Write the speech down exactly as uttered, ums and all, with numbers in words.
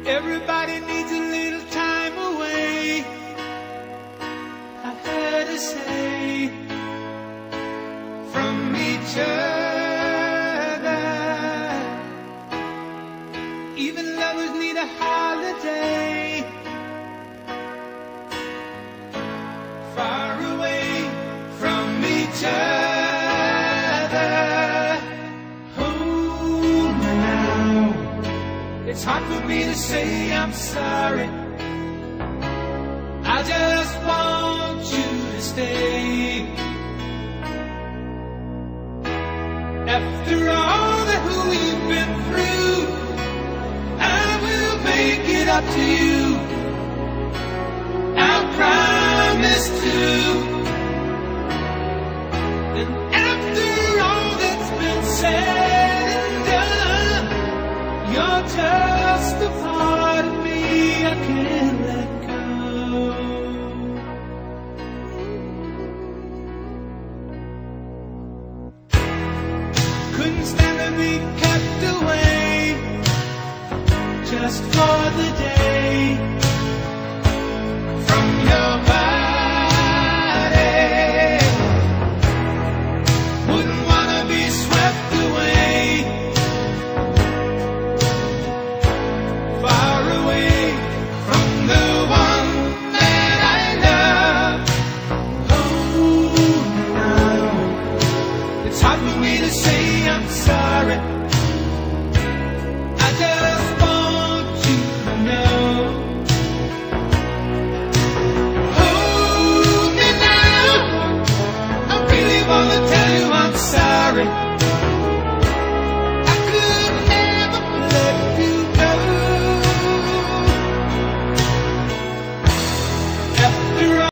Everybody needs a little time away, I heard her say, from each other. Even lovers need a holiday, far away from each other. Oh, now it's hard for me to say I'm sorry. I just want you to stay. After all that we've been through, I will make it up to you. I promise to. And after all that's been said and done, you're just a part of me I can't let go. Couldn't stand to be kept away just for the day from your body. Wouldn't wanna be swept away, far away from the one that I love. Oh, now it's hard for me to say I'm sorry.